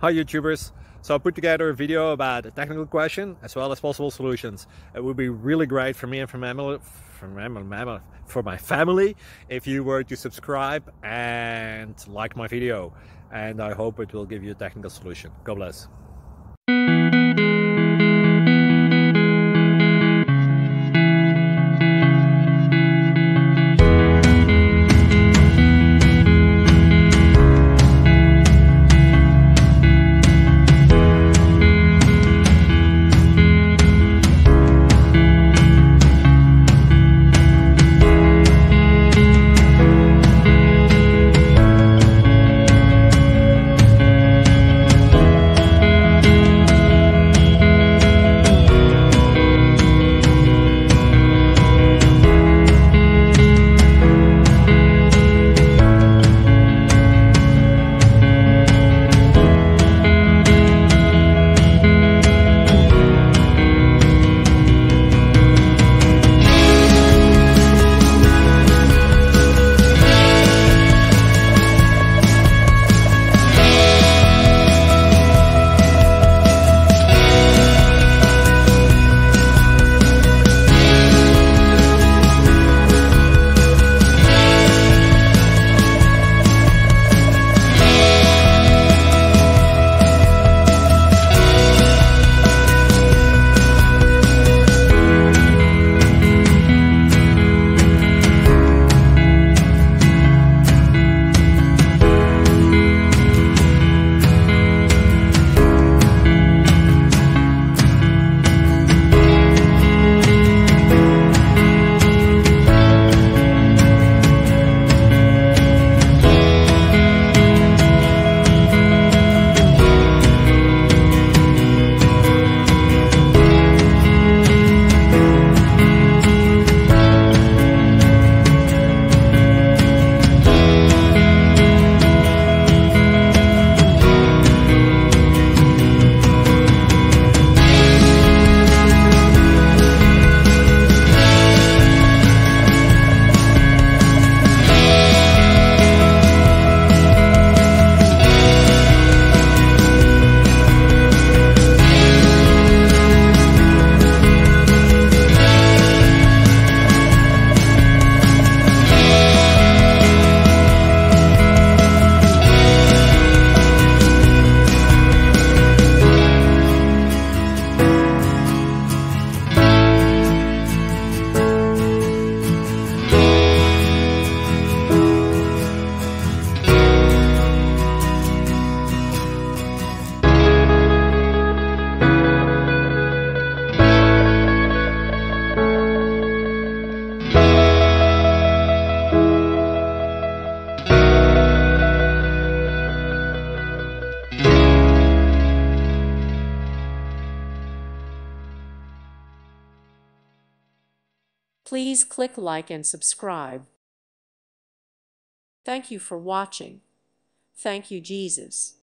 Hi YouTubers! So I put together a video about a technical question as well as possible solutions. It would be really great for me and for my family if you were to subscribe and like my video, and I hope it will give you a technical solution. God bless. Please click like and subscribe. Thank you for watching. Thank you, Jesus.